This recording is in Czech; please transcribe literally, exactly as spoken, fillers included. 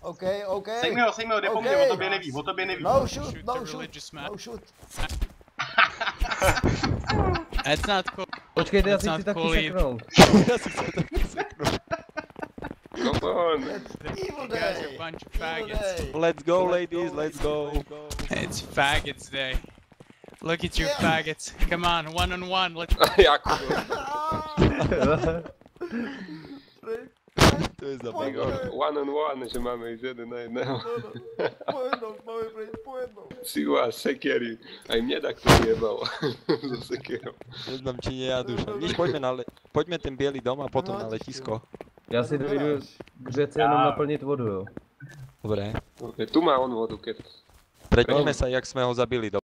OK, OK. Sej mi ho, sej mi ho, jde po mně, o tobě neví, o tobě neví. No shoot, no shoot, no shoot. That's not cool. Počkejte, já si That's chci not taky cool either. seknout. Já si chci taky seknout. Come on. Evil You guys are a day. bunch of Evil faggots. day. Let's go, ladies, let's go. It's faggots day. Look at you Yeah. faggots. Come on, one on one. Let's Jak To je za Pojď, bago. pojď. one on one, že máme jít jeden na jedného. Pojednou, máme prejít, pojednou. Siła, sekiery. Aj mne tak to vyjebalo. So sekierou. Neznám, či nie ja duša. Víš, pojďme, na le... pojďme ten bělý dom a potom No, na ty letisko. Já si dojdu k řece jenom naplnit vodu, jo. Dobré. Okay, tu má on vodu, keď... Preďme sa, jak sme ho zabili.